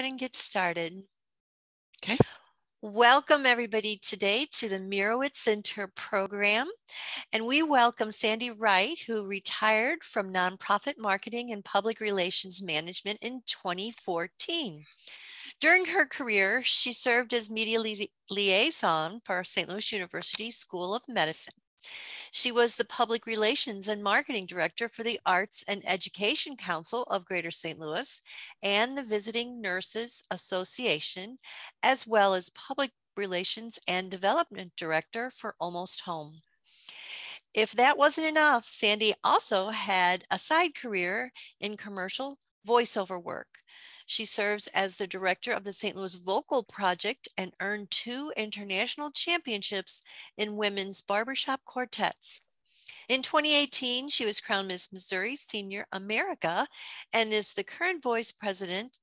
and get started. Okay. Welcome everybody today to the Mirowitz Center program. And we welcome Sandi Wright, who retired from nonprofit marketing and public relations management in 2014. During her career, she served as media liaison for St. Louis University School of Medicine. She was the Public Relations and Marketing Director for the Arts and Education Council of Greater St. Louis and the Visiting Nurses Association, as well as Public Relations and Development Director for Almost Home. If that wasn't enough, Sandi also had a side career in commercial voiceover work. She serves as the director of the St. Louis Vocal Project and earned 2 international championships in women's barbershop quartets. In 2018, she was crowned Miss Missouri Senior America and is the current vice president,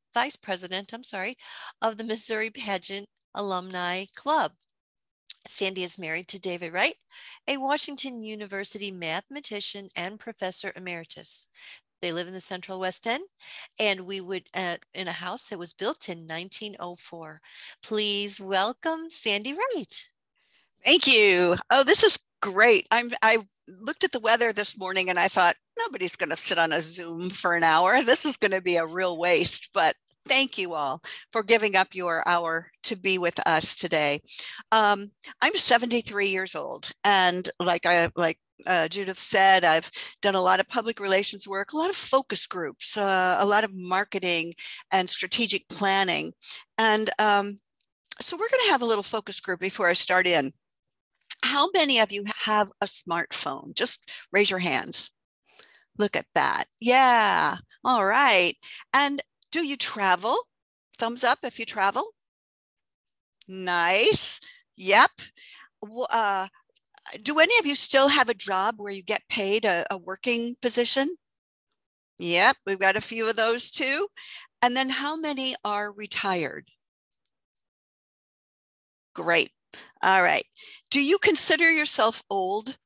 of the Missouri Pageant Alumni Club. Sandi is married to David Wright, a Washington University mathematician and professor emeritus. They live in the Central West End, and we would in a house that was built in 1904. Please welcome Sandi Wright. Thank you. Oh, this is great. I looked at the weather this morning and I thought, nobody's going to sit on a Zoom for an hour. This is going to be a real waste, but thank you all for giving up your hour to be with us today. I'm 73 years old, and like Judith said, I've done a lot of public relations work, a lot of focus groups, a lot of marketing and strategic planning. And so we're going to have a little focus group before I start in. How many of you have a smartphone? Just raise your hands. Look at that. Yeah. All right. And do you travel? Thumbs up if you travel. Nice. Yep. Do any of you still have a job where you get paid a working position? Yep, we've got a few of those too. And then how many are retired? Great. All right. Do you consider yourself old?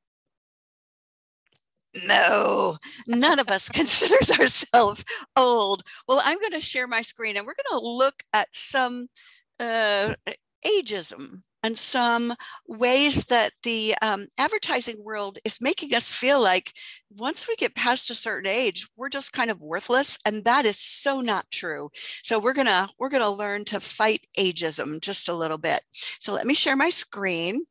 No, none of us considers ourselves old. Well, I'm going to share my screen and we're going to look at some ageism and some ways that the advertising world is making us feel like once we get past a certain age, we're just kind of worthless. And that is so not true. So we're gonna learn to fight ageism just a little bit. So let me share my screen.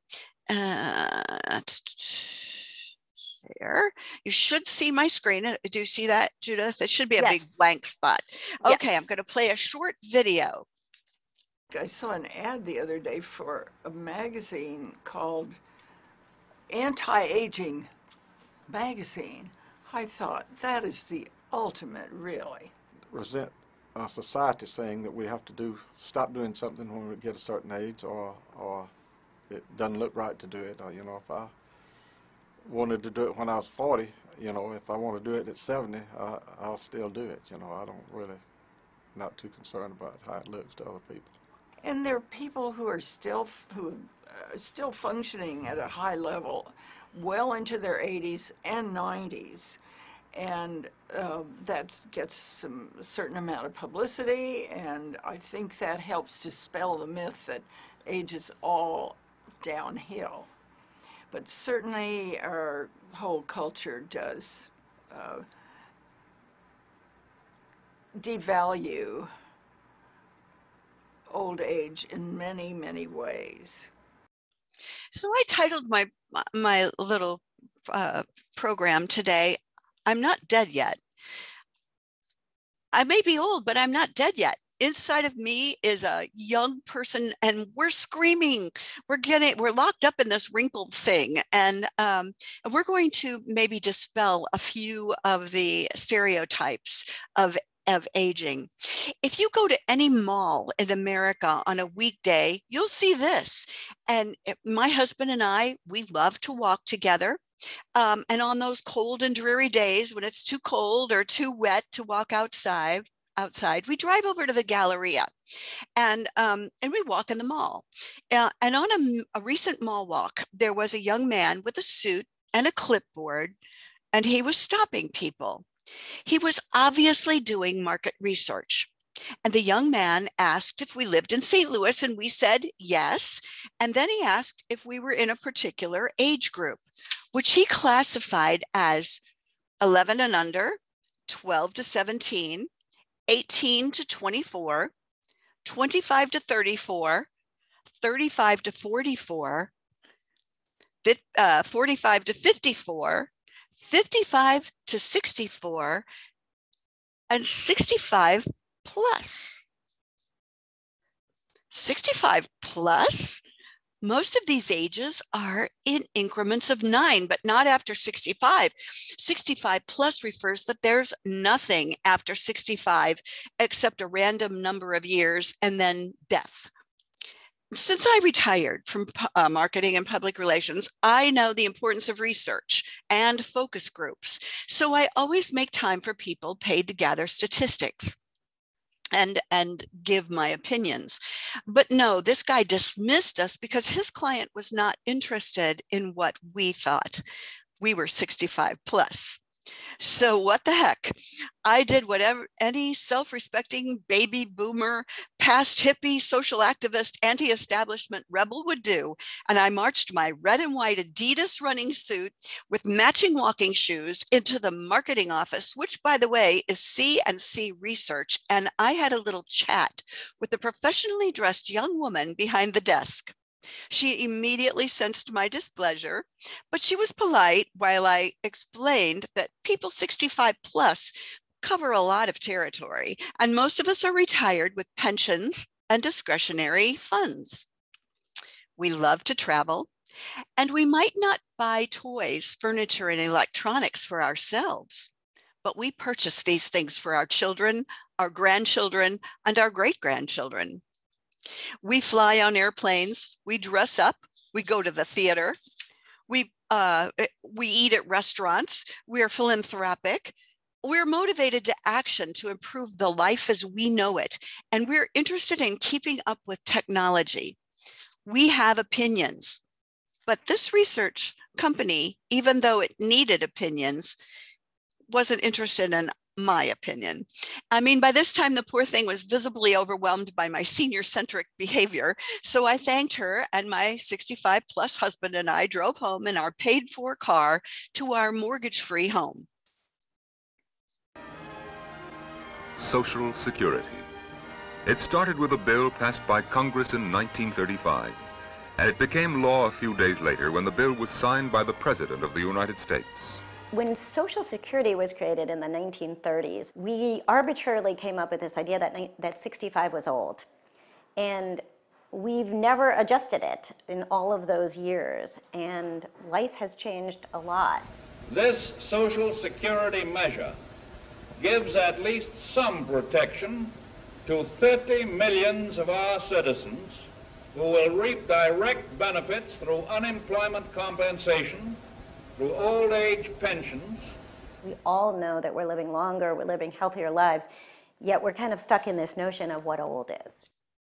There. You should see my screen. Do you see that, Judith? It should be a big blank spot. Okay, yes. I'm going to play a short video. I saw an ad the other day for a magazine called Anti-Aging Magazine. I thought, that is the ultimate, really. Resent our society saying that we have to stop doing something when we get a certain age, or it doesn't look right to do it. Or, if I wanted to do it when I was 40, if I want to do it at 70, I'll still do it. I don't really, not too concerned about how it looks to other people. And there are people who are still functioning at a high level, well into their 80s and 90s, and that gets a certain amount of publicity, and I think that helps dispel the myth that age is all downhill. But certainly our whole culture does devalue old age in many, many ways. So I titled my little program today, I'm Not Dead Yet. I may be old, but I'm not dead yet. Inside of me is a young person, and we're screaming. We're locked up in this wrinkled thing, and we're going to maybe dispel a few of the stereotypes of aging. If you go to any mall in America on a weekday, you'll see this. And my husband and I, we love to walk together. And on those cold and dreary days when it's too cold or too wet to walk outside, we drive over to the Galleria and we walk in the mall. And on a recent mall walk, there was a young man with a suit and a clipboard, and he was stopping people. He was obviously doing market research. And the young man asked if we lived in St. Louis, and we said yes. And then he asked if we were in a particular age group, which he classified as 11 and under, 12 to 17, 18 to 24, 25 to 34, 35 to 44, 45 to 54, 55 to 64, and 65 plus. 65 plus? Most of these ages are in increments of 9, but not after 65. 65 plus refers that there's nothing after 65 except a random number of years and then death. Since I retired from marketing and public relations, I know the importance of research and focus groups. So I always make time for people paid to gather statistics and give my opinions. But no, this guy dismissed us because his client was not interested in what we thought. We were 65 plus. So what the heck? I did whatever any self-respecting baby boomer, past hippie, social activist, anti-establishment rebel would do. And I marched my red and white Adidas running suit with matching walking shoes into the marketing office, which, by the way, is C&C Research. And I had a little chat with the professionally dressed young woman behind the desk. She immediately sensed my displeasure, but she was polite while I explained that people 65 plus cover a lot of territory, and most of us are retired with pensions and discretionary funds. We love to travel, and we might not buy toys, furniture, and electronics for ourselves, but we purchase these things for our children, our grandchildren, and our great-grandchildren. We fly on airplanes, we dress up, we go to the theater, we eat at restaurants, we're philanthropic, we're motivated to action to improve the life as we know it, and we're interested in keeping up with technology. We have opinions, but this research company, even though it needed opinions, wasn't interested in my opinion. I mean, by this time, the poor thing was visibly overwhelmed by my senior-centric behavior. So I thanked her, and my 65 plus husband and I drove home in our paid-for car to our mortgage-free home. Social Security. It started with a bill passed by Congress in 1935, and it became law a few days later when the bill was signed by the President of the United States. When Social Security was created in the 1930s, we arbitrarily came up with this idea that 65 was old. And we've never adjusted it in all of those years, and life has changed a lot. This Social Security measure gives at least some protection to 30 million of our citizens who will reap direct benefits through unemployment compensation, through old age pensions. We all know that we're living longer, we're living healthier lives, yet we're kind of stuck in this notion of what old is.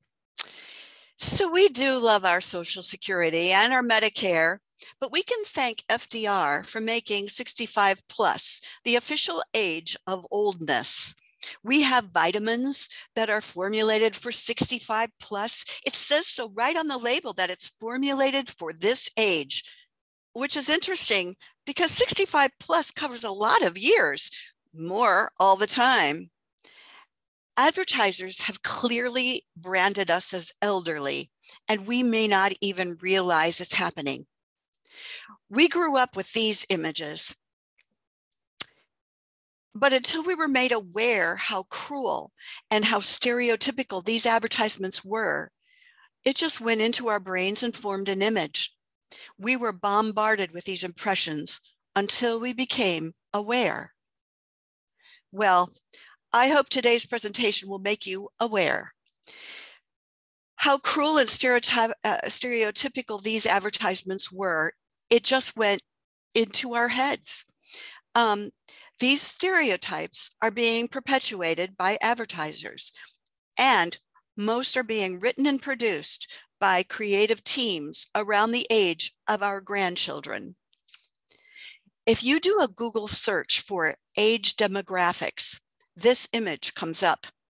So we do love our Social Security and our Medicare, but we can thank FDR for making 65 plus the official age of oldness. We have vitamins that are formulated for 65 plus. It says so right on the label that it's formulated for this age, which is interesting because 65 plus covers a lot of years, more all the time. Advertisers have clearly branded us as elderly, and we may not even realize it's happening. We grew up with these images, but until we were made aware how cruel and how stereotypical these advertisements were, it just went into our brains and formed an image. We were bombarded with these impressions until we became aware. Well, I hope today's presentation will make you aware how cruel and stereotypical these advertisements were. It just went into our heads. These stereotypes are being perpetuated by advertisers, and most are being written and produced by creative teams around the age of our grandchildren. If you do a Google search for age demographics, this image comes up.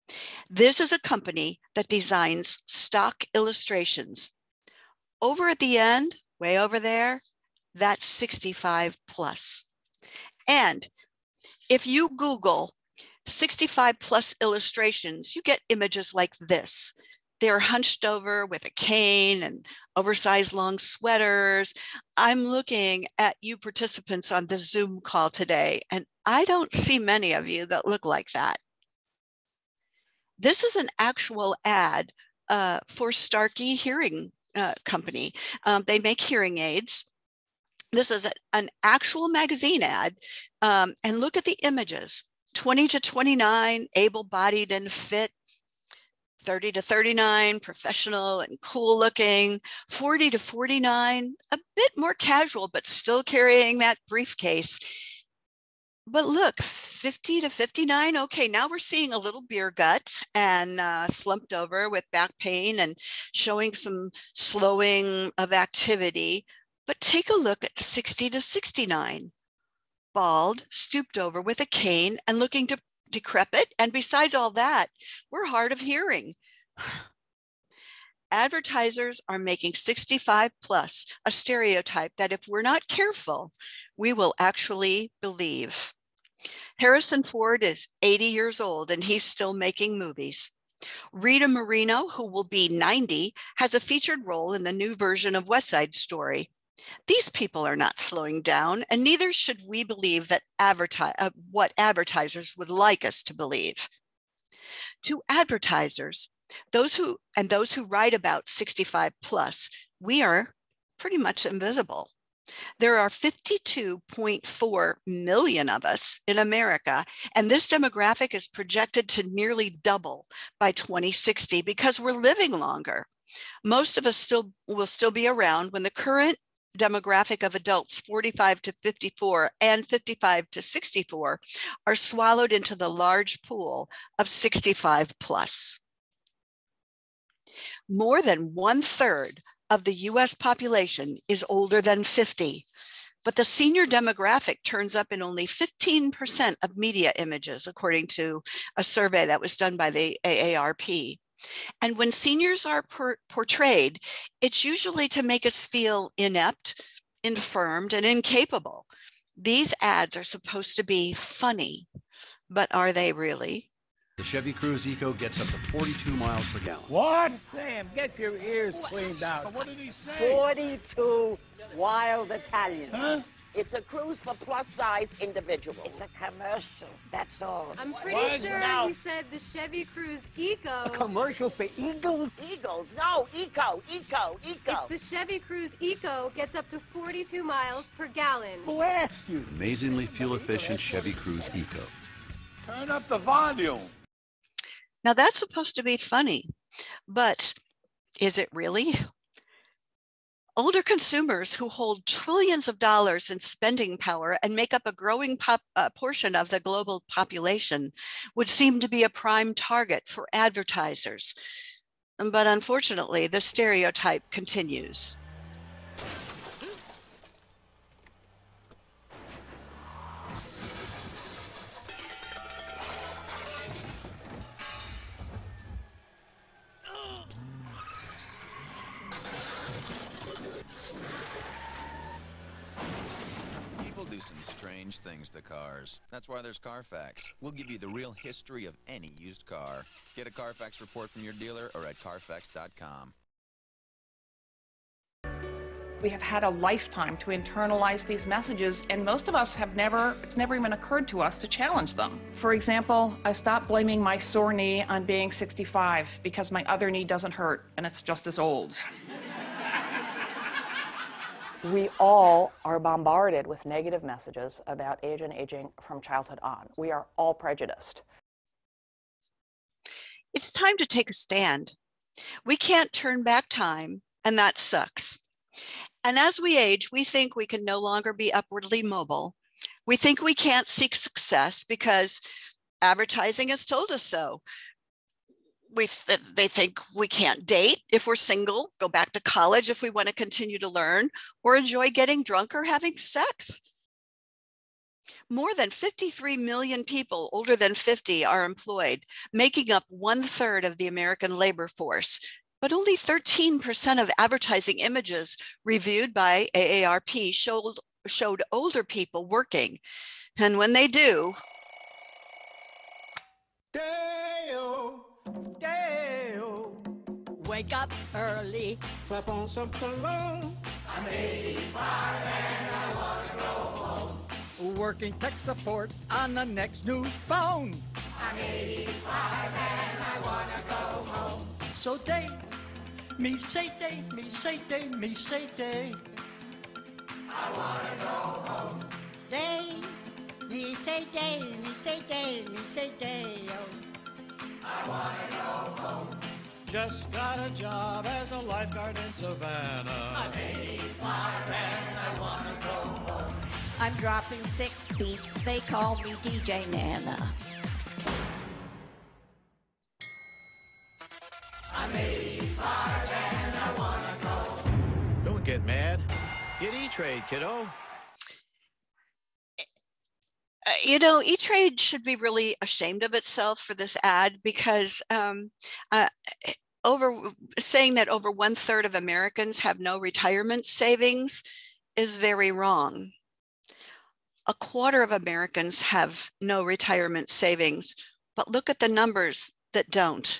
This is a company that designs stock illustrations. Over at the end, way over there, that's 65 plus. And if you Google 65 plus illustrations, you get images like this. They're hunched over with a cane and oversized long sweaters. I'm looking at you participants on the Zoom call today, and I don't see many of you that look like that. This is an actual ad for Starkey Hearing Company. They make hearing aids. This is an actual magazine ad, and look at the images. 20 to 29, able-bodied and fit. 30 to 39, professional and cool looking. 40 to 49, a bit more casual, but still carrying that briefcase. But look, 50 to 59, okay, now we're seeing a little beer gut and slumped over with back pain and showing some slowing of activity. But take a look at 60 to 69, bald, stooped over with a cane and looking decrepit. And besides all that, we're hard of hearing. Advertisers are making 65 plus a stereotype that if we're not careful, we will actually believe. Harrison Ford is 80 years old and he's still making movies. Rita Moreno, who will be 90, has a featured role in the new version of West Side Story. These people are not slowing down, and neither should we believe that what advertisers would like us to believe. To advertisers, those who write about 65 plus, we are pretty much invisible. There are 52.4 million of us in America, and this demographic is projected to nearly double by 2060 because we're living longer. Most of us will still be around when the current demographic of adults 45 to 54 and 55 to 64 are swallowed into the large pool of 65 plus. More than 1/3 of the US population is older than 50, but the senior demographic turns up in only 15% of media images, according to a survey that was done by the AARP. And when seniors are portrayed, it's usually to make us feel inept, infirmed, and incapable. These ads are supposed to be funny, but are they really? The Chevy Cruze Eco gets up to 42 miles per gallon. What? Sam, get your ears cleaned out. What did he say? 42 wild Italians. Huh? It's a cruise for plus-size individuals. It's a commercial, that's all. I'm pretty sure we said the Chevy Cruze Eco. A commercial for Eagles? Eagles? No, Eco. It's the Chevy Cruze Eco, gets up to 42 miles per gallon. Who asked you? Amazingly fuel-efficient Chevy Cruze Eco. Turn up the volume. Now that's supposed to be funny, but is it really? Older consumers who hold trillions of dollars in spending power and make up a growing portion of the global population would seem to be a prime target for advertisers. But unfortunately, the stereotype continues. Do some strange things to cars. That's why there's Carfax. We'll give you the real history of any used car. Get a Carfax report from your dealer or at Carfax.com. We have had a lifetime to internalize these messages, and most of us it's never even occurred to us to challenge them. For example, I stopped blaming my sore knee on being 65 because my other knee doesn't hurt and it's just as old. We all are bombarded with negative messages about age and aging from childhood on. We are all prejudiced. It's time to take a stand. We can't turn back time, and that sucks. And as we age, we think we can no longer be upwardly mobile. We think we can't seek success because advertising has told us so. They think we can't date if we're single, go back to college if we want to continue to learn, or enjoy getting drunk or having sex. More than 53 million people older than 50 are employed, making up 1/3 of the American labor force. But only 13% of advertising images reviewed by AARP showed older people working. And when they do, Day-o, day-o. Wake up early, clap on some cologne. I'm 85 and I wanna go home. Working tech support on the next new phone. I'm 85 and I wanna go home. So day, me say day, me say day, me say day. I wanna go home. Day, me say day, me say day, me say day. Oh. I wanna go home. Just got a job as a lifeguard in Savannah. I'm 85 and I wanna go home. I'm dropping 6 beats, they call me DJ Nana. I'm 85 and I wanna go home. Don't get mad. Get E-Trade, kiddo. You know, E-Trade should be really ashamed of itself for this ad because saying that over 1/3 of Americans have no retirement savings is very wrong. 1/4 of Americans have no retirement savings, but look at the numbers that don't.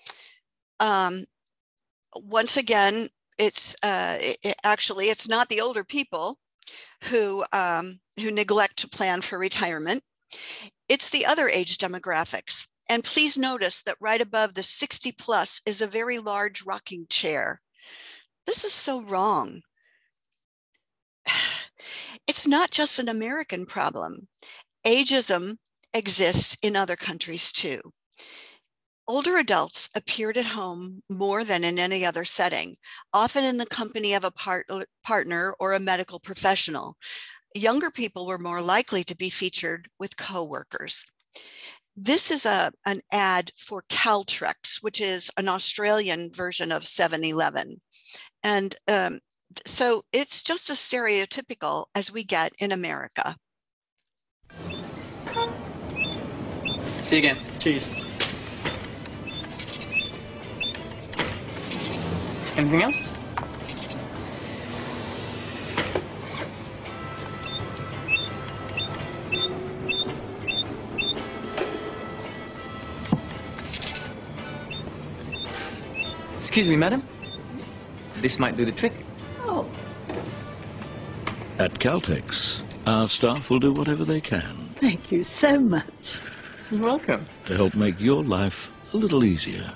Once again, it's not the older people who neglect to plan for retirement. It's the other age demographics. And please notice that right above the 60+ is a very large rocking chair. This is so wrong. It's not just an American problem. Ageism exists in other countries too. Older adults appeared at home more than in any other setting, often in the company of a partner or a medical professional. Younger people were more likely to be featured with coworkers. This is an ad for Caltrex, which is an Australian version of 7-Eleven. And so it's just as stereotypical as we get in America. See you again. Cheers. Anything else? Excuse me, madam. This might do the trick. Oh. At Caltex, our staff will do whatever they can. Thank you so much. You're welcome. To help make your life a little easier.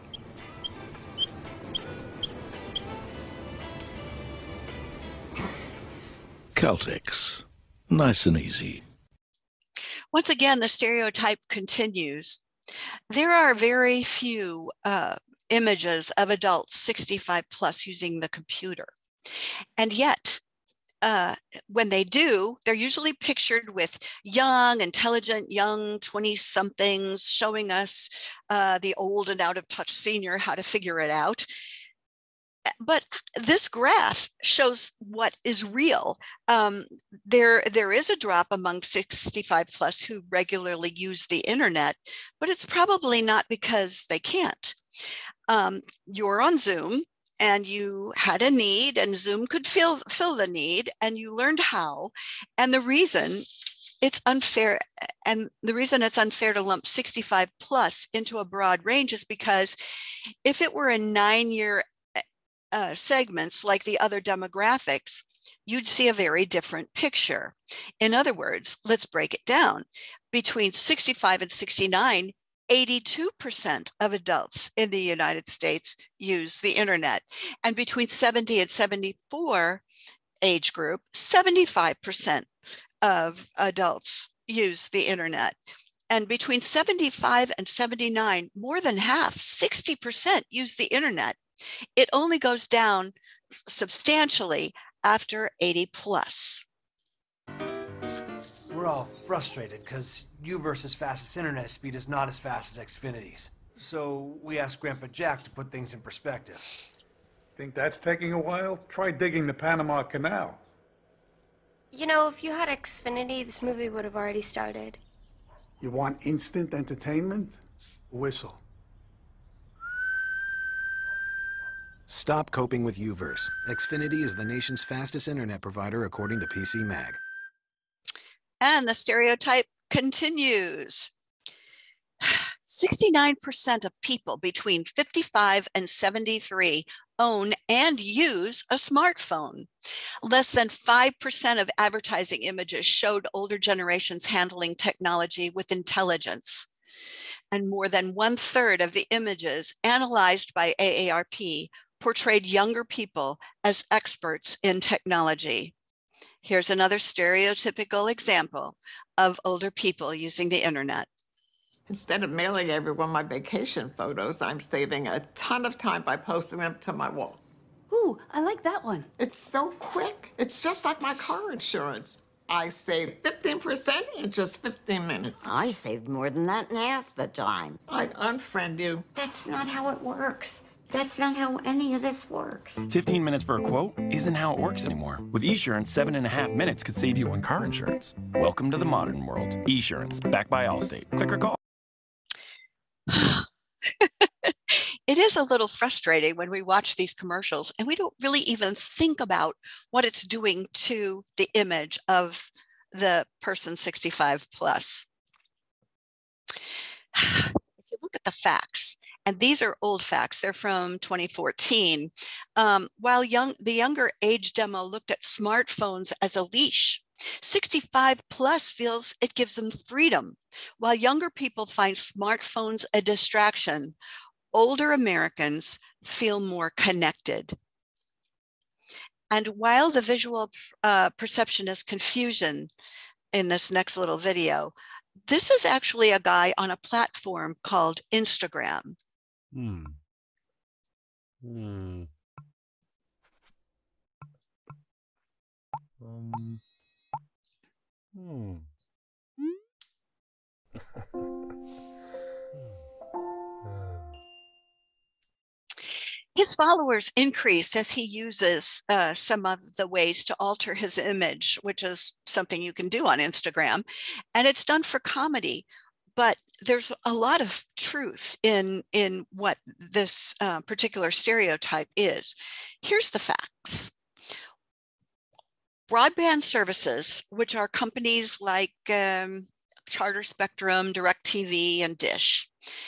Caltex, nice and easy. Once again, the stereotype continues. There are very few images of adults 65+ using the computer. And yet, when they do, they're usually pictured with young, intelligent, young 20-somethings showing us the old and out-of-touch senior how to figure it out. But this graph shows what is real. There is a drop among 65+ who regularly use the internet, but it's probably not because they can't. You're on Zoom and you had a need and Zoom could fill the need and you learned how. And the reason it's unfair to lump 65+ into a broad range is because if it were a 9-year segments like the other demographics, you'd see a very different picture. In other words, let's break it down. Between 65 and 69, 82% of adults in the United States use the internet. And between 70 and 74 age group, 75% of adults use the internet. And between 75 and 79, more than half, 60% use the internet. It only goes down substantially after 80+. We're all frustrated because U-verse's fastest internet speed is not as fast as Xfinity's. So we asked Grandpa Jack to put things in perspective. Think that's taking a while? Try digging the Panama Canal. You know, if you had Xfinity, this movie would have already started. You want instant entertainment? Whistle. Stop coping with Uverse. Xfinity is the nation's fastest internet provider according to PC Mag. And the stereotype continues. 69% of people between 55 and 73 own and use a smartphone. Less than 5% of advertising images showed older generations handling technology with intelligence. And more than 1/3 of the images analyzed by AARP portrayed younger people as experts in technology. Here's another stereotypical example of older people using the internet. Instead of mailing everyone my vacation photos, I'm saving a ton of time by posting them to my wall. Ooh, I like that one. It's so quick. It's just like my car insurance. I save 15% in just 15 minutes. I saved more than that in half the time. I'd unfriend you. That's not how it works. That's not how any of this works. 15 minutes for a quote isn't how it works anymore. With Esurance, 7.5 minutes could save you on car insurance. Welcome to the modern world. Esurance, backed by Allstate. Click or call. It is a little frustrating when we watch these commercials and we don't really even think about what it's doing to the image of the person 65 plus. If you look at the facts, and these are old facts, they're from 2014, while the younger age demo looked at smartphones as a leash, 65 plus feels it gives them freedom. While younger people find smartphones a distraction, older Americans feel more connected. And while the visual perception is confusion in this next little video, this is actually a guy on a platform called Instagram. His followers increase as he uses some of the ways to alter his image, which is something you can do on Instagram. And it's done for comedy, but there's a lot of truth in what this particular stereotype is. Here's the facts. Broadband services, which are companies like Charter Spectrum, DirecTV, and Dish,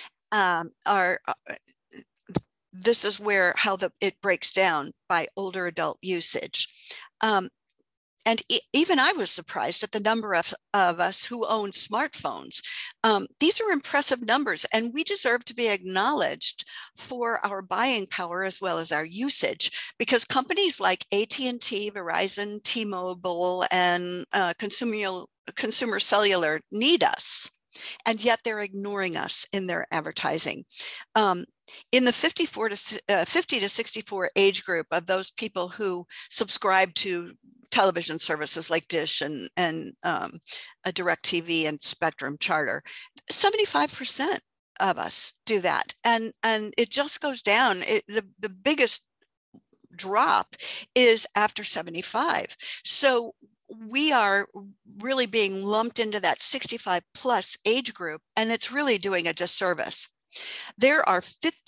this is where it breaks down by older adult usage. And even I was surprised at the number of us who own smartphones. These are impressive numbers, and we deserve to be acknowledged for our buying power as well as our usage, because companies like AT&T, Verizon, T-Mobile, and Consumer Cellular need us, and yet they're ignoring us in their advertising. In the 50 to 64 age group of those people who subscribe to television services like Dish and a DirecTV and Spectrum Charter, 75% of us do that. And it just goes down. The biggest drop is after 75. So we are really being lumped into that 65 plus age group, and it's really doing a disservice. There are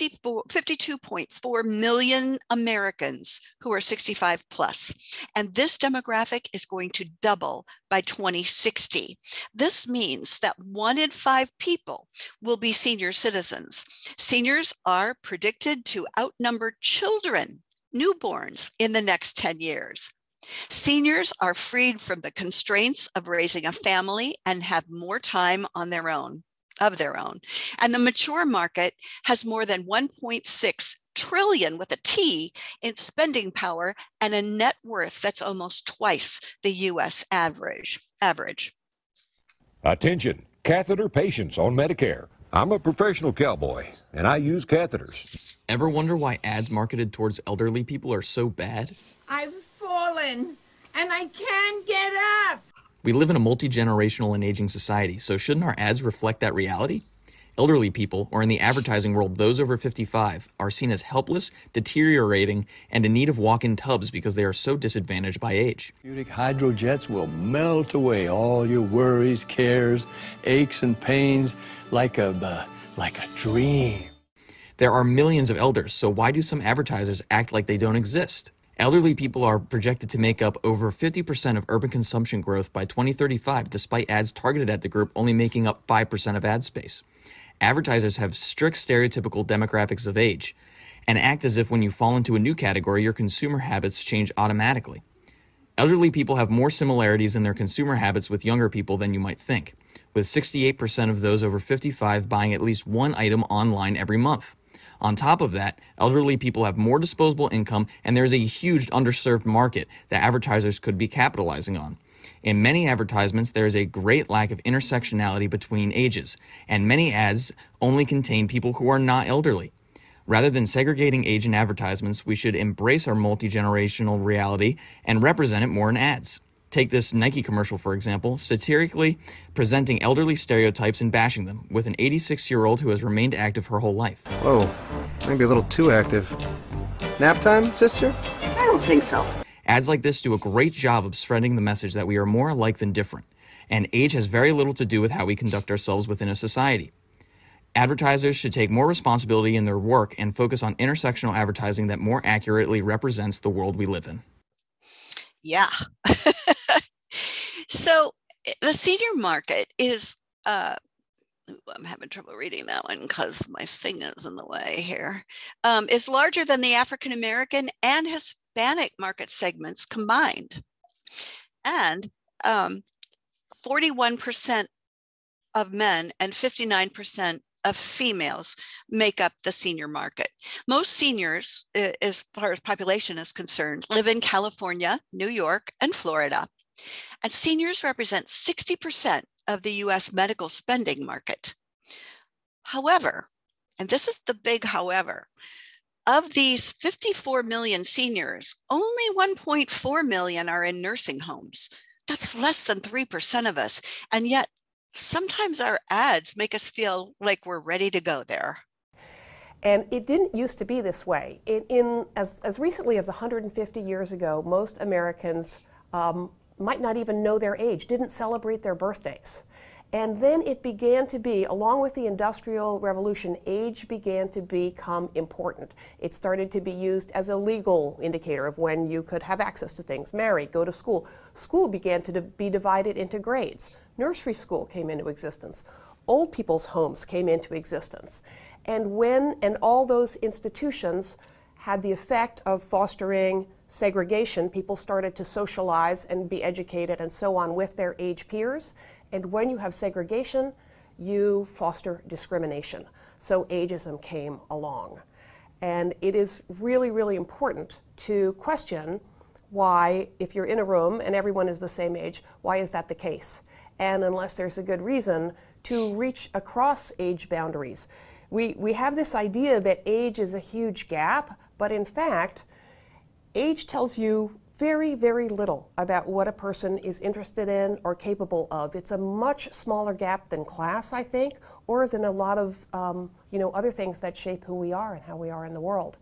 52.4 million Americans who are 65 plus, and this demographic is going to double by 2060. This means that 1 in 5 people will be senior citizens. Seniors are predicted to outnumber children, newborns, in the next 10 years. Seniors are freed from the constraints of raising a family and have more time on their own. And the mature market has more than 1.6 trillion with a T in spending power and a net worth that's almost twice the US average. Attention, catheter patients on Medicare. I'm a professional cowboy and I use catheters. Ever wonder why ads marketed towards elderly people are so bad? I've fallen and I can't get up. We live in a multi-generational and aging society, so shouldn't our ads reflect that reality? Elderly people, or in the advertising world, those over 55, are seen as helpless, deteriorating, and in need of walk-in tubs because they are so disadvantaged by age. Buick hydrojets will melt away all your worries, cares, aches, and pains like a dream. There are millions of elders, so why do some advertisers act like they don't exist? Elderly people are projected to make up over 50% of urban consumption growth by 2035, despite ads targeted at the group only making up 5% of ad space. Advertisers have strict stereotypical demographics of age and act as if when you fall into a new category, your consumer habits change automatically. Elderly people have more similarities in their consumer habits with younger people than you might think, with 68% of those over 55 buying at least one item online every month. On top of that, elderly people have more disposable income, and there's a huge underserved market that advertisers could be capitalizing on. In many advertisements, there is a great lack of intersectionality between ages, and many ads only contain people who are not elderly. Rather than segregating age in advertisements, we should embrace our multi-generational reality and represent it more in ads. Take this Nike commercial, for example, satirically presenting elderly stereotypes and bashing them, with an 86-year-old who has remained active her whole life. Whoa, maybe a little too active. Nap time, sister? I don't think so. Ads like this do a great job of spreading the message that we are more alike than different, and age has very little to do with how we conduct ourselves within a society. Advertisers should take more responsibility in their work and focus on intersectional advertising that more accurately represents the world we live in. Yeah. So the senior market is, I'm having trouble reading that one because my thing is in the way here, is larger than the African American and Hispanic market segments combined. And 41% of men and 59% of females make up the senior market. Most seniors, as far as population is concerned, live in California, New York, and Florida. And seniors represent 60% of the US medical spending market. However, and this is the big however, of these 54 million seniors, only 1.4 million are in nursing homes. That's less than 3% of us. And yet, sometimes our ads make us feel like we're ready to go there. And it didn't used to be this way. As recently as 150 years ago, most Americans might not even know their age, didn't celebrate their birthdays. And then it began to be, along with the Industrial Revolution, age began to become important. It started to be used as a legal indicator of when you could have access to things, marry, go to school. School began to be divided into grades. Nursery school came into existence. Old people's homes came into existence. And all those institutions had the effect of fostering segregation. People started to socialize and be educated and so on with their age peers. And when you have segregation, you foster discrimination. So ageism came along. And it is really, really important to question why, if you're in a room and everyone is the same age, why is that the case? And unless there's a good reason, to reach across age boundaries. We have this idea that age is a huge gap, but in fact, age tells you very, very little about what a person is interested in or capable of. It's a much smaller gap than class, I think, or than a lot of other things that shape who we are and how we are in the world.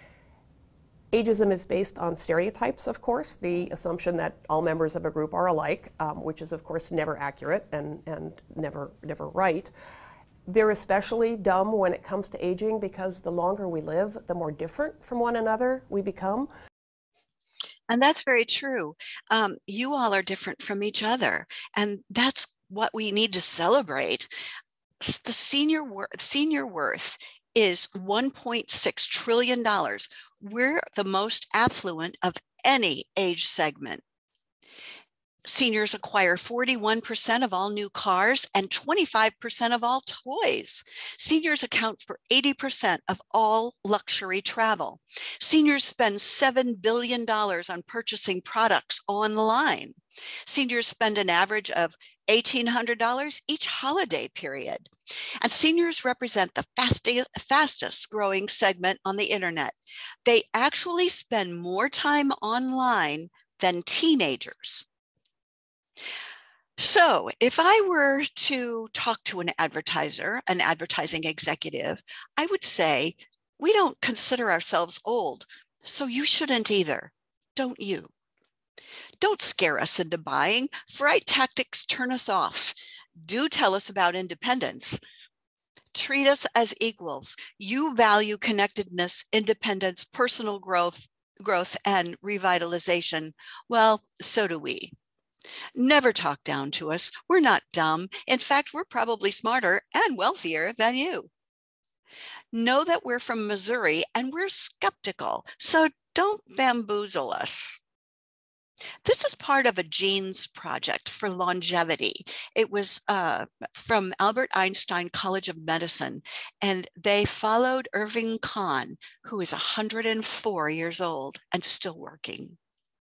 Ageism is based on stereotypes, of course, the assumption that all members of a group are alike, which is, of course, never accurate and never right. They're especially dumb when it comes to aging because the longer we live, the more different from one another we become. And that's very true. You all are different from each other, and that's what we need to celebrate. The senior worth is $1.6 trillion. We're the most affluent of any age segment. Seniors acquire 41% of all new cars and 25% of all toys. Seniors account for 80% of all luxury travel. Seniors spend $7 billion on purchasing products online. Seniors spend an average of $1,800 each holiday period. And seniors represent the fastest growing segment on the internet. They actually spend more time online than teenagers. So if I were to talk to an advertiser, an advertising executive, I would say, we don't consider ourselves old, so you shouldn't either. Don't you? Don't scare us into buying. Fright tactics turn us off. Do tell us about independence. Treat us as equals. You value connectedness, independence, personal growth, and revitalization. Well, so do we. Never talk down to us. We're not dumb. In fact, we're probably smarter and wealthier than you. Know that we're from Missouri and we're skeptical, so don't bamboozle us. This is part of a genes project for longevity. It was from Albert Einstein College of Medicine, and they followed Irving Kahn, who is 104 years old and still working.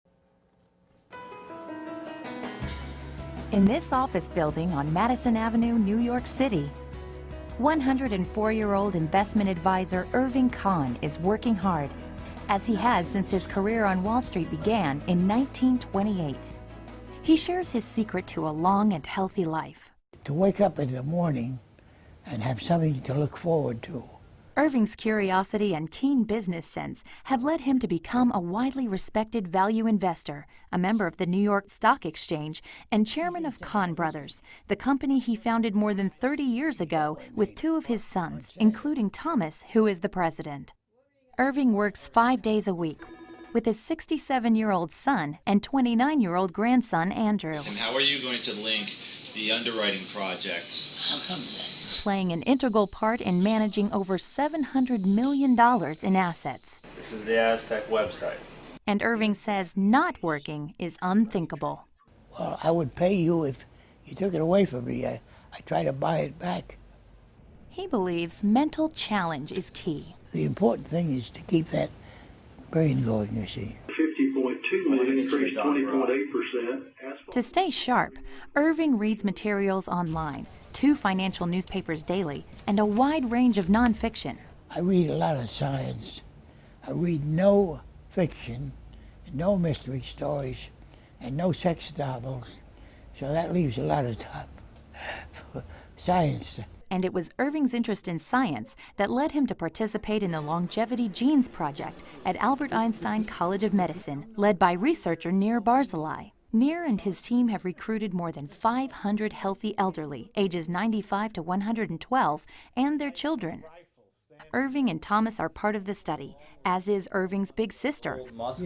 In this office building on Madison Avenue, New York City, 104-year-old investment advisor Irving Kahn is working hard, as he has since his career on Wall Street began in 1928. He shares his secret to a long and healthy life. To wake up in the morning and have something to look forward to. Irving's curiosity and keen business sense have led him to become a widely respected value investor, a member of the New York Stock Exchange, and chairman of Kahn Brothers, the company he founded more than 30 years ago with two of his sons, including Thomas, who is the president. Irving works 5 days a week with his 67-year-old son and 29-year-old grandson, Andrew. And how are you going to link the underwriting projects? Playing an integral part in managing over $700 million in assets. This is the Aztec website. And Irving says not working is unthinkable. Well, I would pay you if you took it away from me. I try to buy it back. He believes mental challenge is key. The important thing is to keep that brain going, you see. 50.2 million increased 20.8%. To stay sharp, Irving reads materials online, 2 financial newspapers daily, and a wide range of nonfiction. I read a lot of science. I read no fiction, no mystery stories, and no sex novels. So that leaves a lot of time for science. And it was Irving's interest in science that led him to participate in the Longevity Genes Project at Albert Einstein College of Medicine, led by researcher Nir Barzilai. Nir and his team have recruited more than 500 healthy elderly, ages 95 to 112, and their children. Irving and Thomas are part of the study, as is Irving's big sister,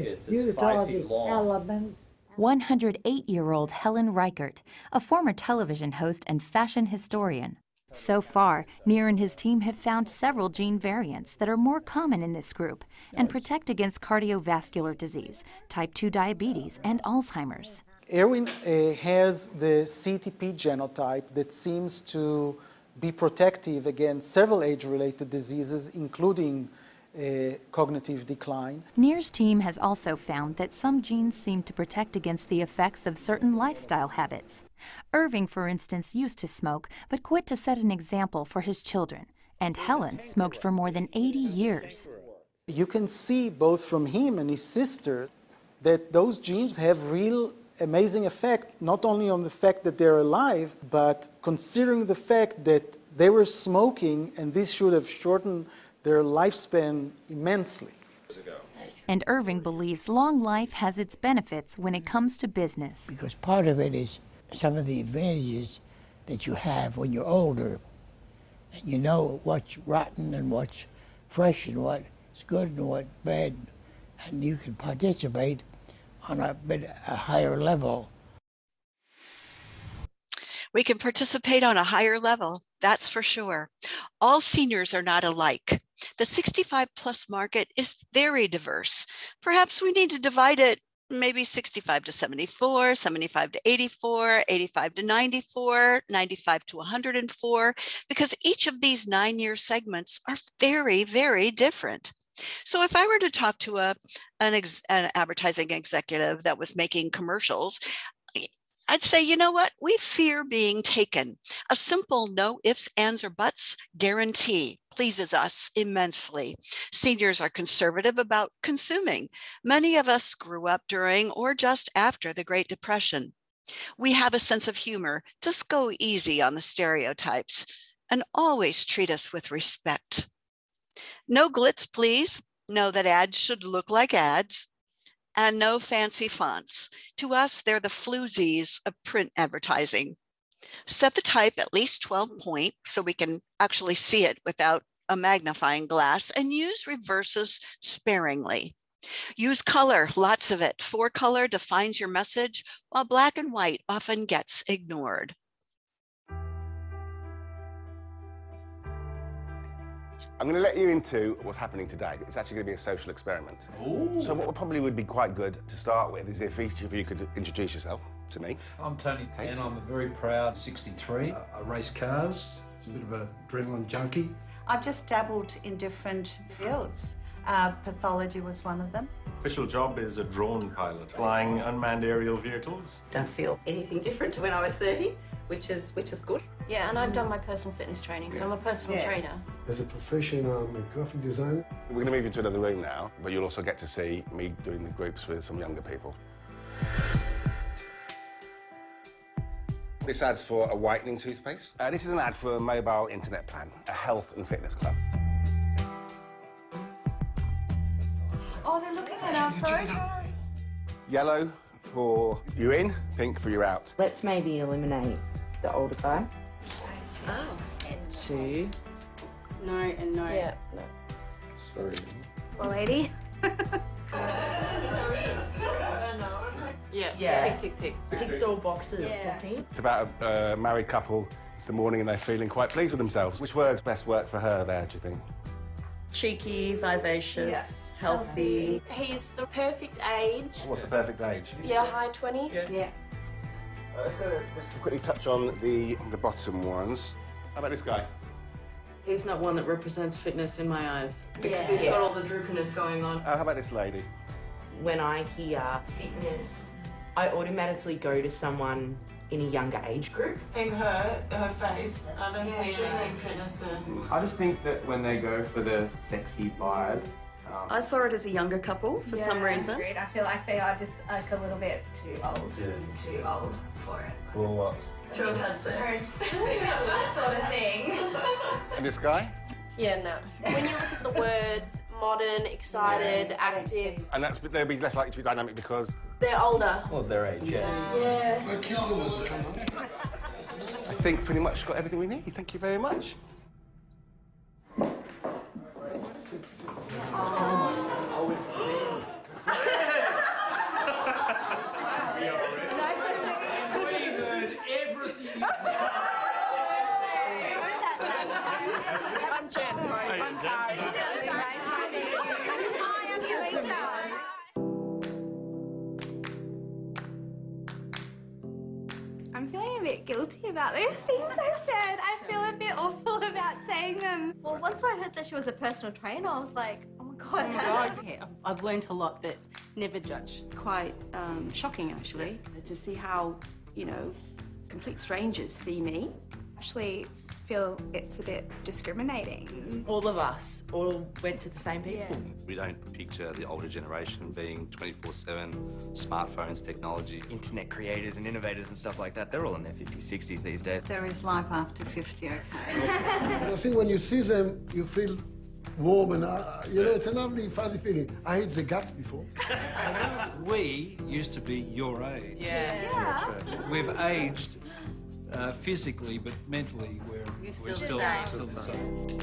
108-year-old Helen Reichert, a former television host and fashion historian. So far, Nir and his team have found several gene variants that are more common in this group and protect against cardiovascular disease, type 2 diabetes, and Alzheimer's. Erwin has the CTP genotype that seems to be protective against several age-related diseases, including cognitive decline. Nir's team has also found that some genes seem to protect against the effects of certain lifestyle habits. Irving, for instance, used to smoke, but quit to set an example for his children. And Helen smoked for more than 80 years. You can see both from him and his sister that those genes have real amazing effect, not only on the fact that they're alive, but considering the fact that they were smoking and this should have shortened their lifespan immensely. And Irving believes long life has its benefits when it comes to business. Because part of it is some of the advantages that you have when you're older. And you know what's rotten and what's fresh and what's good and what's bad. And you can participate on a higher level. We can participate on a higher level, that's for sure. All seniors are not alike. The 65-plus market is very diverse. Perhaps we need to divide it maybe 65 to 74, 75 to 84, 85 to 94, 95 to 104, because each of these 9-year segments are very, very different. So if I were to talk to an advertising executive that was making commercials, I'd say, you know what? We fear being taken. A simple no ifs, ands, or buts guarantee pleases us immensely. Seniors are conservative about consuming. Many of us grew up during or just after the Great Depression. We have a sense of humor. Just go easy on the stereotypes and always treat us with respect. No glitz, please. Know that ads should look like ads. And no fancy fonts. To us, they're the floozies of print advertising. Set the type at least 12 point so we can actually see it without a magnifying glass, and use reverses sparingly. Use color, lots of it. 4-color defines your message, while black and white often gets ignored. I'm going to let you into what's happening today. It's actually going to be a social experiment. Ooh. So what probably would be quite good to start with is if each of you could introduce yourself to me. I'm Tony, and I'm a very proud 63. I race cars, a bit of an adrenaline junkie. I've just dabbled in different fields. Pathology was one of them. Official job is a drone pilot, flying unmanned aerial vehicles. Don't feel anything different to when I was 30, which is good. Yeah, and I've done my personal fitness training, so I'm a personal trainer. As a profession, I'm a graphic designer. We're going to move you to another room now, but you'll also get to see me doing the groups with some younger people. This ad's for a whitening toothpaste. This is an ad for a mobile internet plan, a health and fitness club. Oh, they're looking at our photos. Yellow for you in, pink for you out. Let's maybe eliminate the older guy. Oh. 2. No and no. Yeah, no. Sorry. Well, lady. Yeah. Tick, tick, tick. Ticks all boxes, I think. It's about a married couple. It's the morning and they're feeling quite pleased with themselves. Which words best work for her there, do you think? Cheeky, vivacious, healthy. He's the perfect age. What's the perfect age? Yeah, high 20s. Yeah. Let's quickly touch on the bottom ones. How about this guy? He's not one that represents fitness in my eyes because he's got all the droopiness going on. How about this lady? When I hear fitness, I automatically go to someone in a younger age group. I think her face, I don't see any fitness there. I just think that when they go for the sexy vibe, I saw it as a younger couple for some reason. Agreed. I feel like they are just like a little bit too old. Yeah. Too old for it. Cool what? To have had sex. That sort of thing. And this guy? Yeah, no. When you look at the words modern, excited, active, And they'll be less likely to be dynamic because they're older. Well, their age, yeah. Yeah. I think pretty much got everything we need. Thank you very much. I'm Jen. I'm Kari. I'm feeling a bit guilty about those things I said. I feel a bit awful about saying them. Well, once I heard that she was a personal trainer, I was like, oh my God. Yeah, I've learned a lot, but never judge. Quite shocking, actually, to see how, complete strangers see me. Actually feel it's a bit discriminating. All of us all went to the same people. Yeah. We don't picture the older generation being 24/7, smartphones, technology. Internet creators and innovators and stuff like that, they're all in their 50s, 60s these days. There is life after 50, okay. I think when you see them, you feel warm and, it's a lovely, funny feeling. I hate the guts before. We used to be your age. Yeah. We've aged physically, but mentally we're still the same.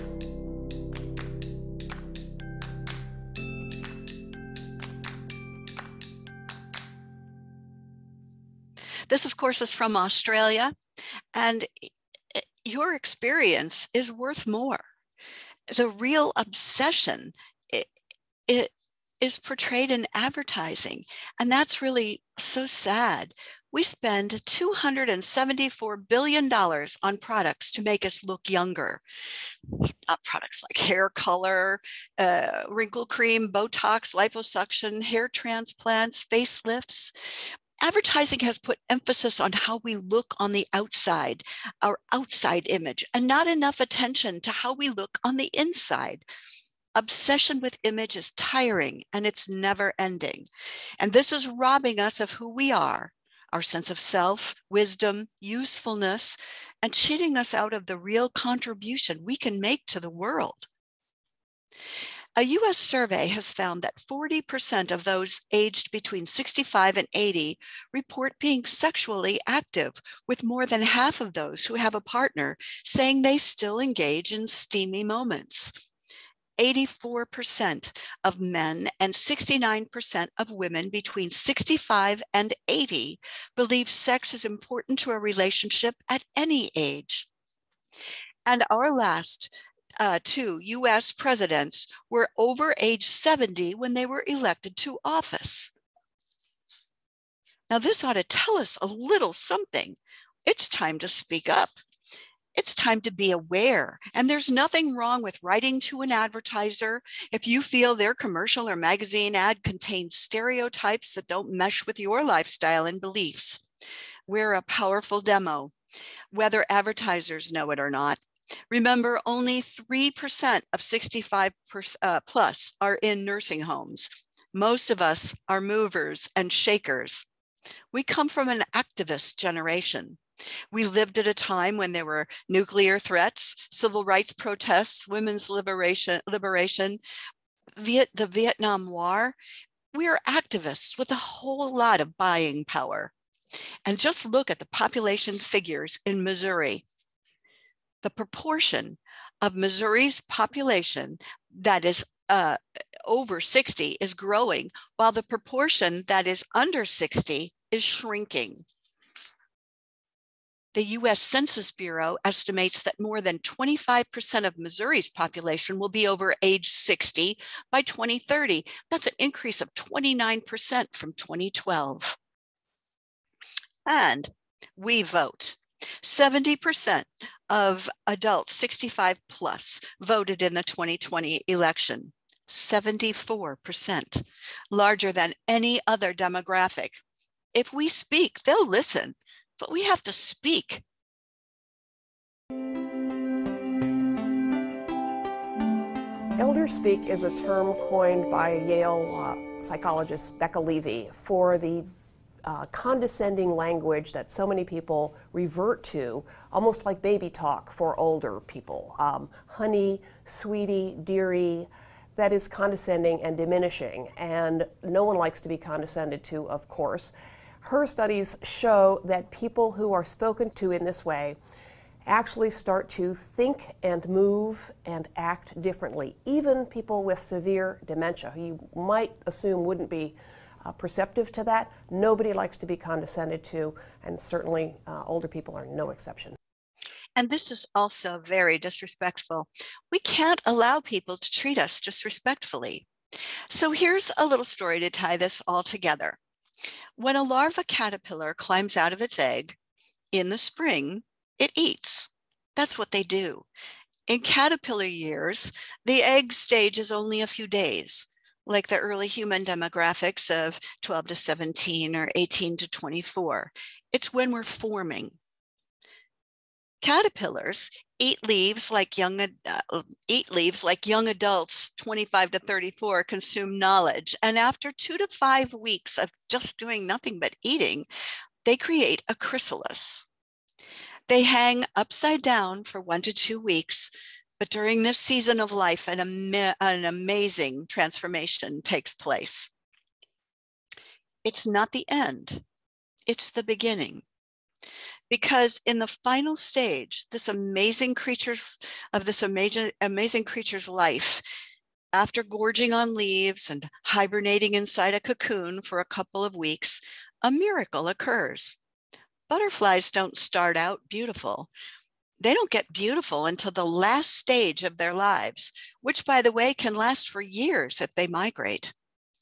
This, of course, is from Australia, and your experience is worth more. The real obsession it is portrayed in advertising, and that's really so sad. We spend $274 billion on products to make us look younger. Products like hair color, wrinkle cream, Botox, liposuction, hair transplants, facelifts. Advertising has put emphasis on how we look on the outside, our outside image, and not enough attention to how we look on the inside. Obsession with image is tiring and it's never ending. And this is robbing us of who we are, our sense of self, wisdom, usefulness, and cheating us out of the real contribution we can make to the world. A US survey has found that 40% of those aged between 65 and 80 report being sexually active, with more than half of those who have a partner saying they still engage in steamy moments. 84% of men and 69% of women between 65 and 80 believe sex is important to a relationship at any age. And our last two US presidents were over age 70 when they were elected to office. Now, this ought to tell us a little something. It's time to speak up. It's time to be aware. And there's nothing wrong with writing to an advertiser if you feel their commercial or magazine ad contains stereotypes that don't mesh with your lifestyle and beliefs. We're a powerful demo, whether advertisers know it or not. Remember, only 3% of 65 plus are in nursing homes. Most of us are movers and shakers. We come from an activist generation. We lived at a time when there were nuclear threats, civil rights protests, women's liberation, the Vietnam War. We are activists with a whole lot of buying power. And just look at the population figures in Missouri. The proportion of Missouri's population that is over 60 is growing, while the proportion that is under 60 is shrinking. The US Census Bureau estimates that more than 25% of Missouri's population will be over age 60 by 2030. That's an increase of 29% from 2012. And we vote. 70% of adults 65 plus voted in the 2020 election. 74%, larger than any other demographic. If we speak, they'll listen, but we have to speak. Elder speak is a term coined by Yale psychologist Becca Levy for the condescending language that so many people revert to, almost like baby talk for older people. Honey, sweetie, dearie, that is condescending and diminishing, and no one likes to be condescended to, of course. Her studies show that people who are spoken to in this way actually start to think and move and act differently. Even people with severe dementia, who you might assume wouldn't be perceptive to that, nobody likes to be condescended to, and certainly older people are no exception. And this is also very disrespectful. We can't allow people to treat us disrespectfully. So here's a little story to tie this all together. When a larva caterpillar climbs out of its egg in the spring, it eats. That's what they do. In caterpillar years, the egg stage is only a few days, like the early human demographics of 12 to 17 or 18 to 24. It's when we're forming. Caterpillars eat leaves like young adults 25 to 34 consume knowledge. And after 2 to 5 weeks of just doing nothing but eating, they create a chrysalis. They hang upside down for 1 to 2 weeks, but during this season of life, an amazing transformation takes place. It's not the end, it's the beginning. Because in the final stage, this amazing creature's life, after gorging on leaves and hibernating inside a cocoon for a couple of weeks, a miracle occurs. Butterflies don't start out beautiful. They don't get beautiful until the last stage of their lives, which, by the way, can last for years if they migrate.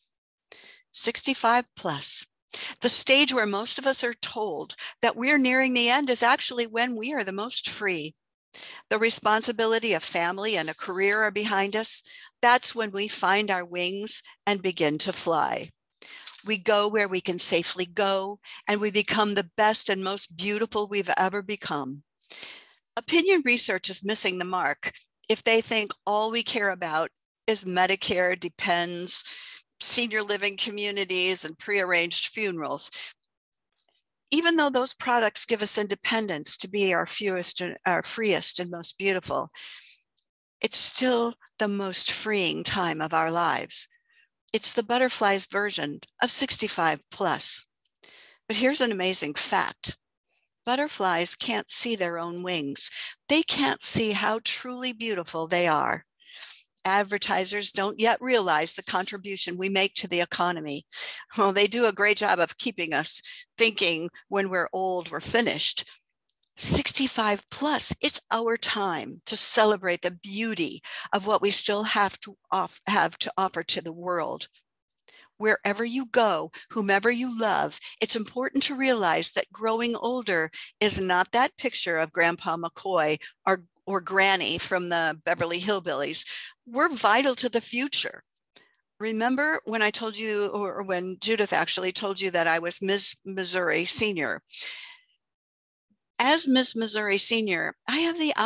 65 plus. The stage where most of us are told that we're nearing the end is actually when we are the most free. The responsibility of family and a career are behind us. That's when we find our wings and begin to fly. We go where we can safely go, and we become the best and most beautiful we've ever become. Opinion research is missing the mark if they think all we care about is Medicare, depends, senior living communities, and prearranged funerals. even though those products give us independence to be our freest and most beautiful, it's still the most freeing time of our lives. It's the butterfly's version of 65 plus. But here's an amazing fact. Butterflies can't see their own wings. They can't see how truly beautiful they are. Advertisers don't yet realize the contribution we make to the economy. Well, they do a great job of keeping us thinking when we're old, we're finished. 65 plus, it's our time to celebrate the beauty of what we still have to offer to the world. Wherever you go, whomever you love, it's important to realize that growing older is not that picture of Grandpa McCoy or Granny from the Beverly Hillbillies. We're vital to the future. Remember when I told you, or when Judith actually told you that I was Miss Missouri Senior? As Miss Missouri Senior, I have the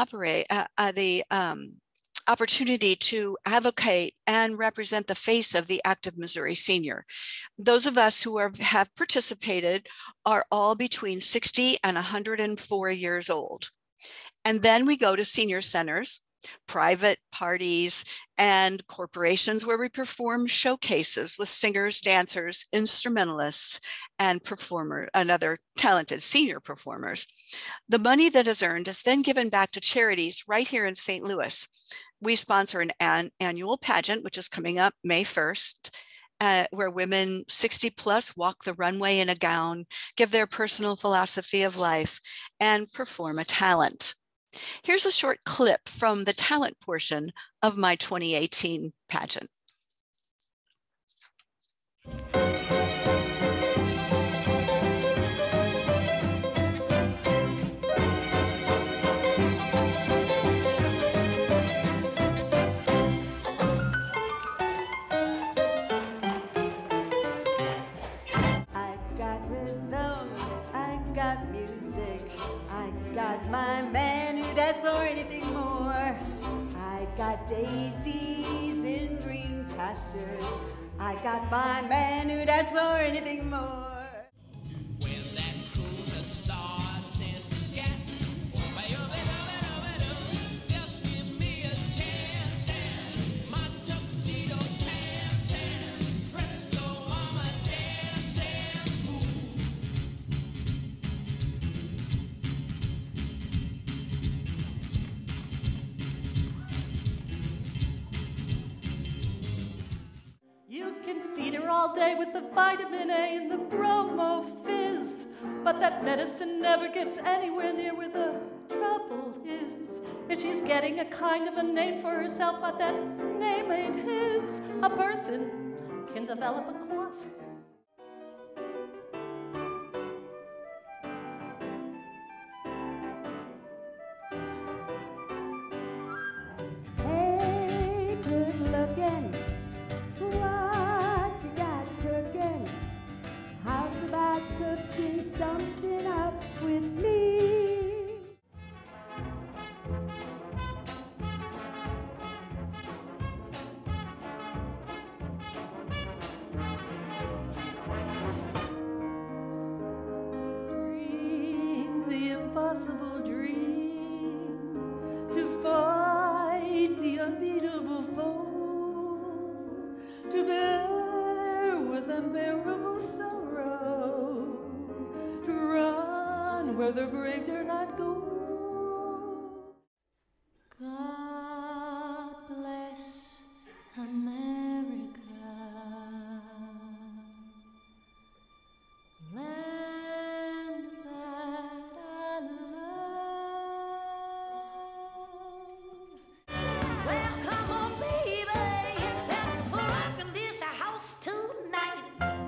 opportunity to advocate and represent the face of the active Missouri Senior. Those of us who have participated are all between 60 and 104 years old. And then we go to senior centers, private parties, and corporations where we perform showcases with singers, dancers, instrumentalists, and other talented senior performers. The money that is earned is then given back to charities right here in St. Louis. We sponsor an annual pageant, which is coming up May 1st, where women 60 plus walk the runway in a gown, give their personal philosophy of life, and perform a talent. Here's a short clip from the talent portion of my 2018 pageant. My man who'd ask for anything more. I got daisies in green pastures. I got my man who'd ask for anything more. When that cruiser starts and scatting, just give me a chance and my tuxedo pants and presto, I'm a dancing fool. You can feed her all day with the vitamin A and the bromo fizz, but that medicine never gets anywhere near where the trouble is. If she's getting a kind of a name for herself, but that name ain't his, a person can develop a cough. Hey, good looking. What you got cooking? How's about cooking something up with me? Dream the impossible dream to fight the unbeatable foe, to bear with unbearable sorrow, to run where the brave dare not go. God bless America, land that I love. Well, come on, baby, let's rock in this house tonight.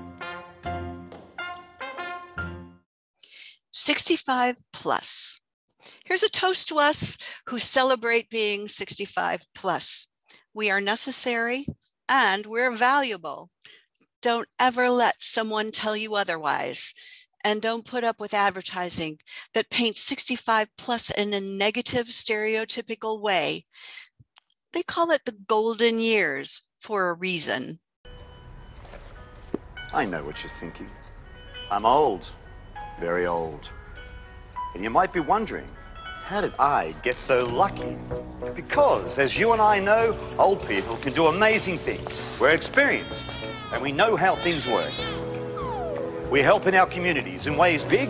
65 plus. Here's a toast to us who celebrate being 65 plus. We are necessary and we're valuable. Don't ever let someone tell you otherwise. And don't put up with advertising that paints 65 plus in a negative, stereotypical way. They call it the golden years for a reason. I know what you're thinking. I'm old. very old. And you might be wondering, how did I get so lucky? Because, as you and I know, old people can do amazing things. We're experienced, and we know how things work. We help in our communities in ways big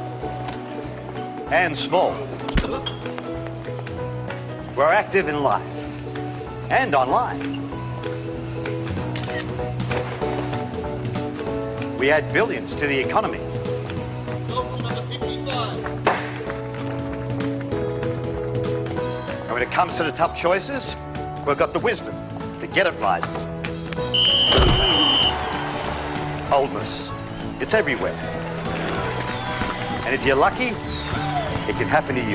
and small. We're active in life and online. We add billions to the economy. And when it comes to the tough choices, we've got the wisdom to get it right. Oldness, it's everywhere. And if you're lucky, it can happen to you.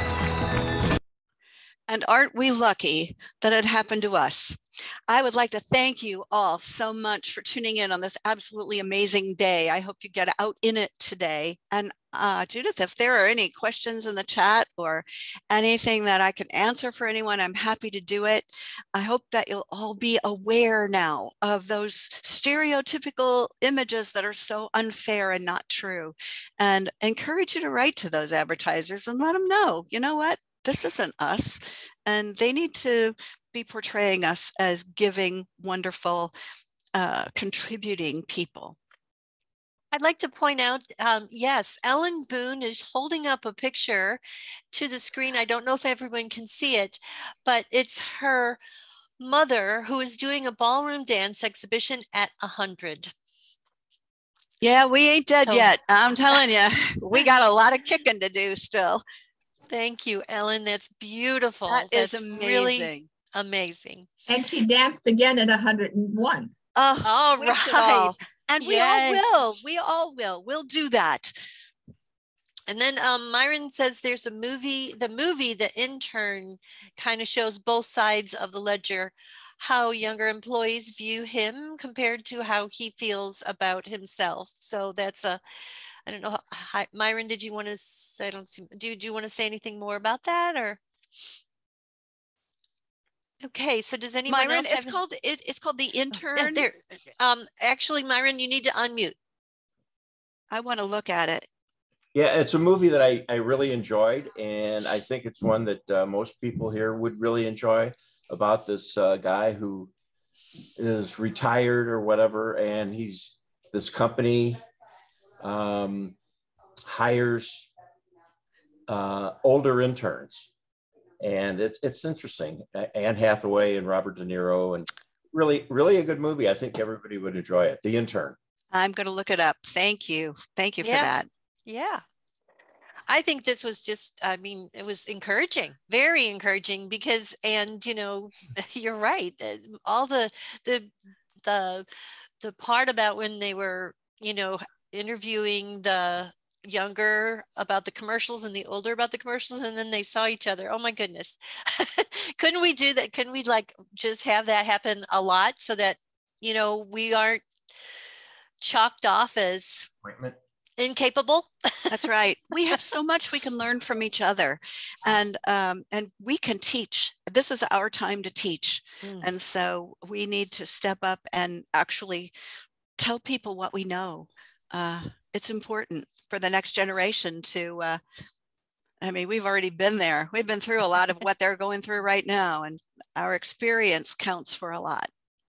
And aren't we lucky that it happened to us? I would like to thank you all so much for tuning in on this absolutely amazing day. I hope you get out in it today. And Judith, if there are any questions in the chat or anything that I can answer for anyone, I'm happy to do it. I hope that you'll all be aware now of those stereotypical images that are so unfair and not true, and encourage you to write to those advertisers and let them know, you know what, this isn't us, and they need to be portraying us as giving, wonderful, contributing people. I'd like to point out, yes, Ellen Boone is holding up a picture to the screen. I don't know if everyone can see it, but it's her mother who is doing a ballroom dance exhibition at 100. Yeah, we ain't dead yet. I'm telling you, we got a lot of kicking to do still. Thank you, Ellen. That's beautiful. That's That's amazing. Really amazing. And she danced again at 101. Oh, all right. And we all will. We all will. We'll do that. And then Myron says there's a movie, The Intern, kind of shows both sides of the ledger, how younger employees view him compared to how he feels about himself. So that's I don't know. Hi, Myron, did you want to say, I don't see, do you want to say anything more about that, or? Okay, so does anyone Myron, else have it's called The Intern. There, actually, Myron, you need to unmute. I want to look at it. Yeah, it's a movie that I really enjoyed, and I think it's one that most people here would really enjoy, about this guy who is retired or whatever, and this company hires older interns. And it's interesting. Anne Hathaway and Robert De Niro, and really a good movie. I think everybody would enjoy it. The Intern. I'm going to look it up. Thank you. Thank you for that. Yeah. I think this was just, I mean, it was encouraging, very encouraging, because, and, you know, you're right. All the part about when they were, you know, interviewing the younger about the commercials and the older about the commercials, and then they saw each other. Oh my goodness. Couldn't we do that? Couldn't we like just have that happen a lot, so that, you know, we aren't chalked off as incapable? That's right. We have so much we can learn from each other, and we can teach. This is our time to teach. And so we need to step up and actually tell people what we know. It's important for the next generation to, I mean, we've already been there. We've been through a lot of what they're going through right now, and our experience counts for a lot.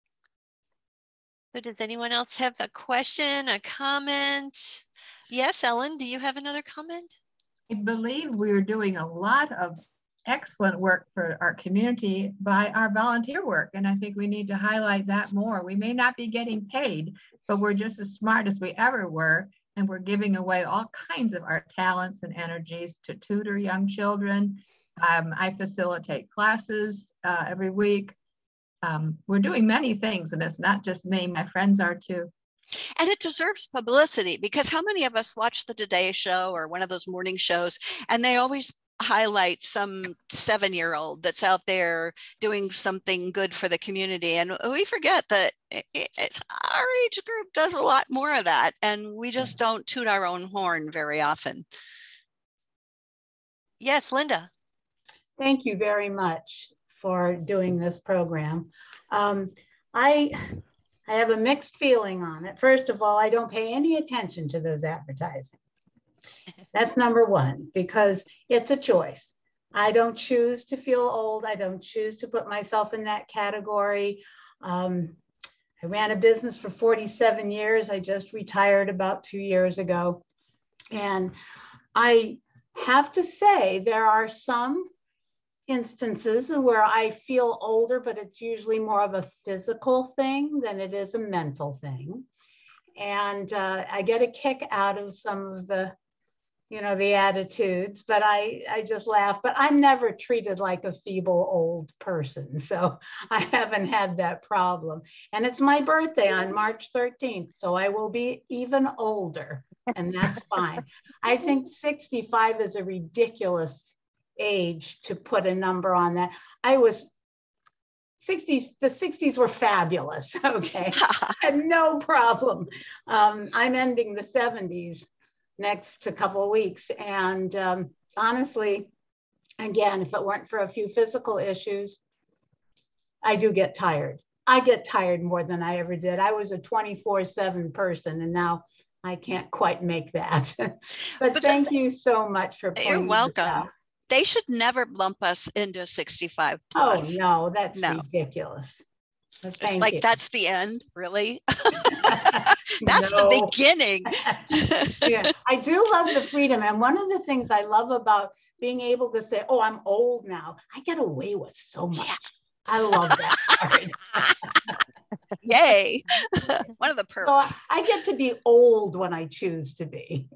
So does anyone else have a question, a comment? Yes, Ellen, do you have another comment? I believe we're doing a lot of excellent work for our community by our volunteer work, and I think we need to highlight that more. We may not be getting paid, but we're just as smart as we ever were, and we're giving away all kinds of our talents and energies to tutor young children. I facilitate classes every week. We're doing many things, and it's not just me, my friends are too. And it deserves publicity, because how many of us watch the Today Show or one of those morning shows, and they always highlight some 7-year-old that's out there doing something good for the community, and we forget that it's our age group does a lot more of that, and we just don't toot our own horn very often. Yes, Linda. Thank you very much for doing this program. I have a mixed feeling on it. First of all, I don't pay any attention to those advertising. That's number one, because it's a choice. I don't choose to feel old. I don't choose to put myself in that category. I ran a business for 47 years. I just retired about 2 years ago. And I have to say, there are some instances where I feel older, but it's usually more of a physical thing than it is a mental thing. And I get a kick out of some of the, the attitudes, but I just laugh. But I'm never treated like a feeble old person, so I haven't had that problem. And it's my birthday on March 13th, so I will be even older, and that's fine. I think 65 is a ridiculous age to put a number on that. The 60s were fabulous, okay? Had no problem. I'm ending the 70s next couple of weeks. And honestly, again, if it weren't for a few physical issues, I do get tired. I get tired more than I ever did. I was a 24/7 person, and now I can't quite make that. but thank you so much for pointing You're welcome. this out. They should never lump us into 65 plus. Oh, no, that's ridiculous. It's like, that's the end, really? That's the beginning. Yeah, I do love the freedom. And one of the things I love about being able to say, oh, I'm old now, I get away with so much. I love that part. Yay. One of the perks. So I get to be old when I choose to be.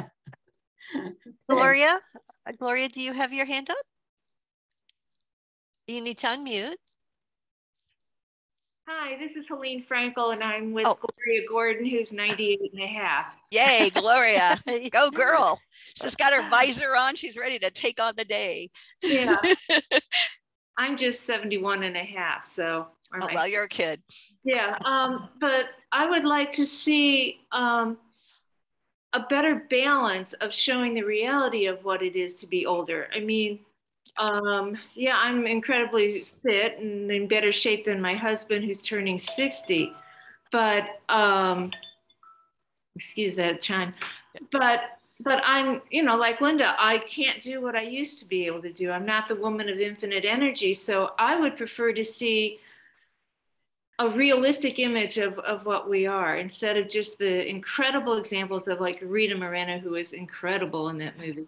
Gloria, do you have your hand up? You need to unmute. Hi, this is Helene Frankel, and I'm with Gloria Gordon, who's 98 and a half. Yay, Gloria. Go girl. She's got her visor on. She's ready to take on the day. Yeah. I'm just 71 and a half, so. Well, you're a kid. Yeah, but I would like to see a better balance of showing the reality of what it is to be older. I mean, yeah, I'm incredibly fit and in better shape than my husband, who's turning 60. But excuse that chime. But I'm, like Linda, I can't do what I used to be able to do. I'm not the woman of infinite energy. So I would prefer to see a realistic image of what we are, instead of just the incredible examples of like Rita Moreno, who is incredible in that movie.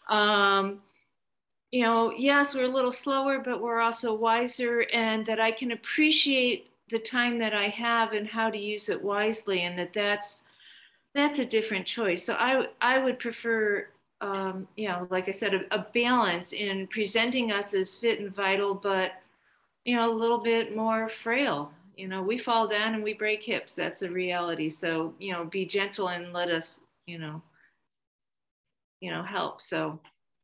Yes, we're a little slower, but we're also wiser, and that I can appreciate the time that I have and how to use it wisely, and that's a different choice. So I would prefer, like I said, a balance in presenting us as fit and vital, but, a little bit more frail. We fall down and we break hips. That's a reality. So, be gentle and let us, help. So.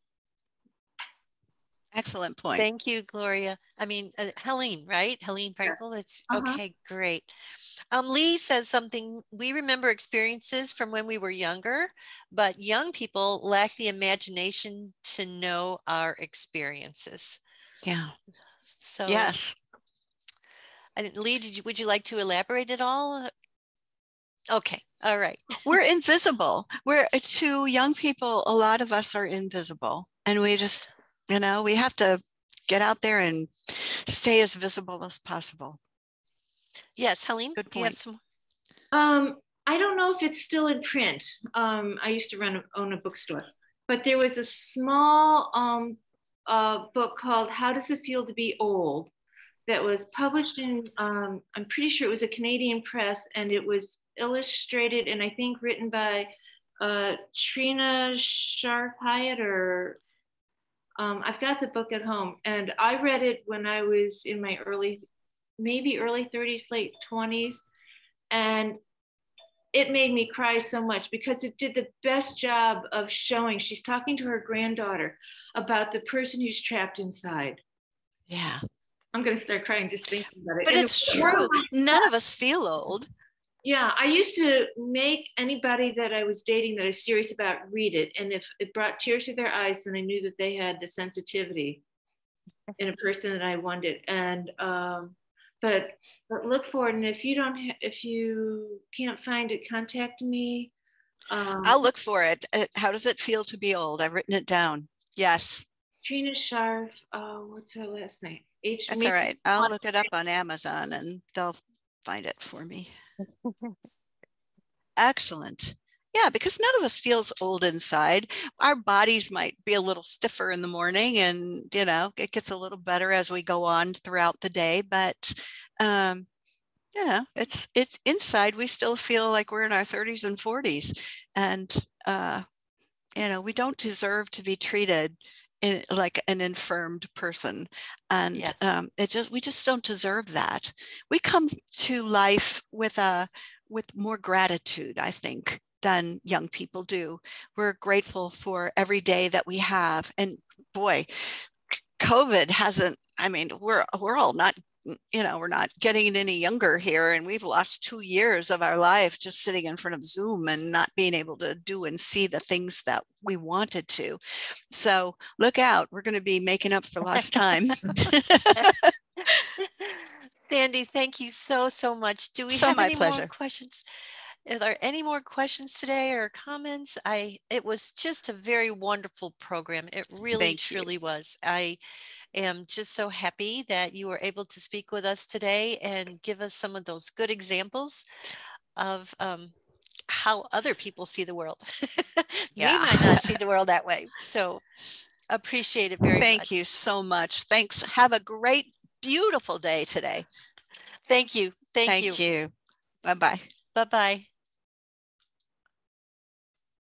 Excellent point. Thank you, Gloria. I mean, Helene, right? Helene Frankel. It's okay, great. Lee says something, we remember experiences from when we were younger, but young people lack the imagination to know our experiences. Yeah. So, yes. Lee, would you like to elaborate at all? Okay. All right. We're invisible. To young people, a lot of us are invisible, and we just, we have to get out there and stay as visible as possible. Yes, Helene, good point. Do you have some? I don't know if it's still in print. I used to own a bookstore, but there was a small book called How Does It Feel to Be Old that was published in, I'm pretty sure it was a Canadian press, and it was illustrated and I think written by Trina Sharp Hyatt, or I've got the book at home, and I read it when I was in my early 30s, late 20s. And it made me cry so much because it did the best job of showing, she's talking to her granddaughter about the person who's trapped inside. Yeah. I'm going to start crying just thinking about it. But it's true. None of us feel old. Yeah, I used to make anybody that I was dating that I was serious about read it. And if it brought tears to their eyes, then I knew that they had the sensitivity in a person that I wanted. And, but look for it. And if you can't find it, contact me. I'll look for it. How does it feel to be old? I've written it down. Yes. Trina Sharf, what's her last name? That's all right. I'll look it up on Amazon and they'll find it for me. Excellent. Yeah, because none of us feels old inside. Our bodies might be a little stiffer in the morning and, you know, it gets a little better as we go on throughout the day. But, you know, it's inside. We still feel like we're in our 30s and 40s. And, you know, we don't deserve to be treated like an infirmed person. And we just don't deserve that. We come to life with more gratitude, I think, than young people do. We're grateful for every day that we have. And boy, COVID hasn't, I mean, we're all not, you know, we're not getting any younger here, and we've lost 2 years of our life just sitting in front of Zoom and not being able to do and see the things that we wanted to. So look out, we're going to be making up for lost time. Sandi, thank you so much. Do we have any more questions? Are there any more questions today or comments? It was just a very wonderful program. It really, truly was. I am just so happy that you were able to speak with us today and give us some of those good examples of how other people see the world. We might not see the world that way. So appreciate it very much. Thank you so much. Thanks. Have a great, beautiful day today. Thank you. Thank you. Thank you. Bye-bye. Bye-bye.